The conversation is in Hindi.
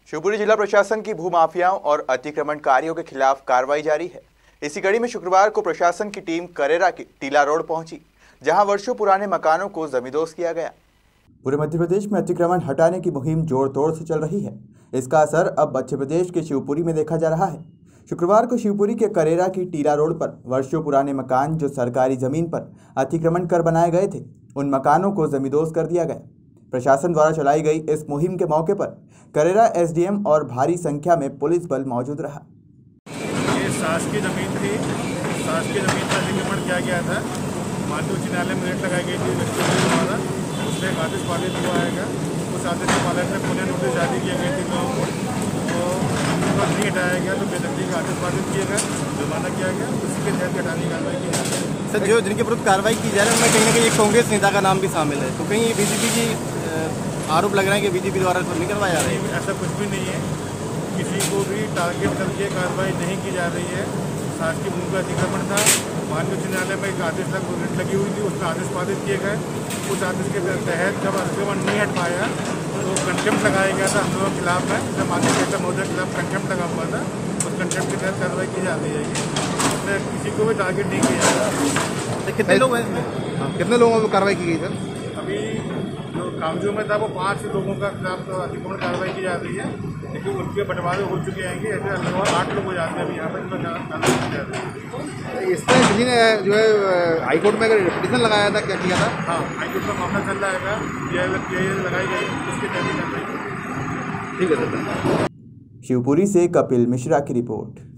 शिवपुरी जिला प्रशासन की भूमाफियाओं और अतिक्रमणकारियों के खिलाफ कार्रवाई जारी है। इसी कड़ी में शुक्रवार को प्रशासन की टीम करेरा की टीला रोड पहुंची, जहां वर्षों पुराने मकानों को जमींदोज किया गया। पूरे मध्य प्रदेश में अतिक्रमण हटाने की मुहिम जोर तोड़ से चल रही है। इसका असर अब मध्य प्रदेश के शिवपुरी में देखा जा रहा है। शुक्रवार को शिवपुरी के करेरा की टीला रोड पर वर्षों पुराने मकान जो सरकारी जमीन पर अतिक्रमण कर बनाए गए थे, उन मकानों को जमींदोज कर दिया गया। प्रशासन द्वारा चलाई गई इस मुहिम के मौके पर करेरा एसडीएम और भारी संख्या में पुलिस बल मौजूद रहा। ये शासकीय जमीन थी, शासकीय जमीन पर अतिक्रमण किया गया था। माननीय उच्च न्यायालय में रेट लगाई गई थी व्यक्तियों द्वारा, उसमें एक आदेश पारित हुआ है। उस आदेश के पालन में पुनः नोटिस जारी किए गए थे लोगों को, तो नहीं हटाया गया तो बेदखली का आदेश पारित किया गया, जुर्माना किया गया, उसी के तहत हटाने की कार्रवाई की गई। सर, जो जिनके विरुद्ध कार्रवाई की जा रही है उनमें कहीं ना कहीं एक कांग्रेस नेता का नाम भी शामिल है, तो कहीं बीजेपी की आरोप लग रहा है कि बीजेपी द्वारा नहीं करवाया जा रहा है। ऐसा कुछ भी नहीं है, किसी को भी टारगेट करके कार्रवाई नहीं की जा रही है। शासकीय भूमि का अतिक्रमण था, माननीय उच्च न्यायालय में एक आदेश लगी हुई थी, उसका आदेश पारित किए गए। उस आदेश के तहत जब अतिक्रमण नहीं हट पाया तो कंटेम्प्ट लगाया गया था हम लोगों के खिलाफ में, जब माननीय कलेक्टर महोदय के खिलाफ कंटेम्प्ट लगा हुआ था, उस कंटेम्प्ट के तहत कार्रवाई की जाती है। उसमें किसी को भी टारगेट नहीं किया जा रहा। कितने लोग हैं, कितने लोगों पर कार्रवाई की गई सर? अभी जो कामजों में था वो 5 लोगों का खिलाफ अतिक्रमण कार्रवाई की जा रही है, लेकिन उनके बंटवारे हो चुके हैं। ऐसे लगभग 8 लोग हो जाते हैं अभी यहाँ पर कार्रवाई की जा रही है। इस पर किसी ने जो है हाईकोर्ट में अगर पिटीशन लगाया था, क्या किया था? हाँ, हाईकोर्ट का मामला चल रहा है, लगाई गई, उसके तहत कार्रवाई। ठीक है सर। शिवपुरी से कपिल मिश्रा की रिपोर्ट।